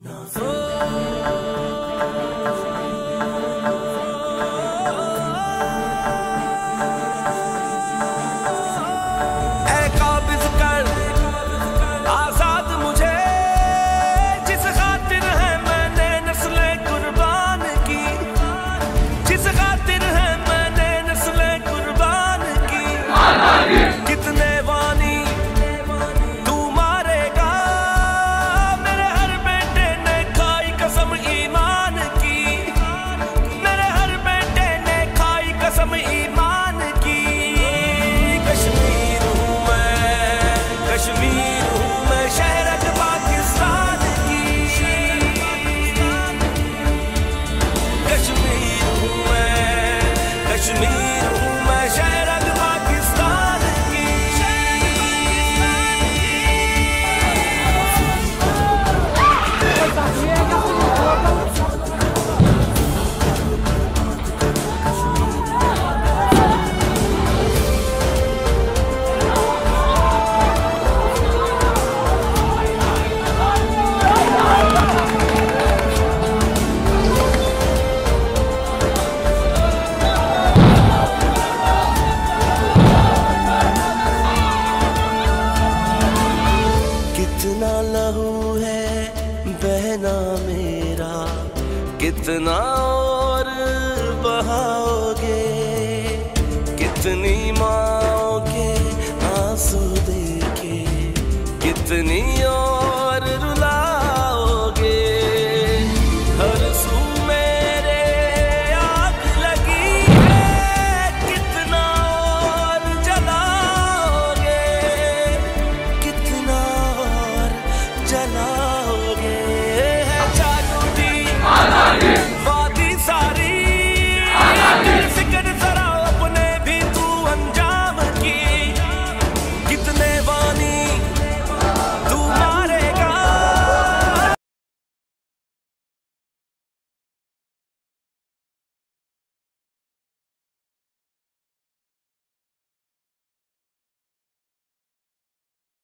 कितना लहू है बहना मेरा, कितना और बहाओगे, कितनी माँओं के आंसू देके कितनी और रुलाओगे। हर सू मेरे आग लगी है, कितना और जलाओगे, कितना और जला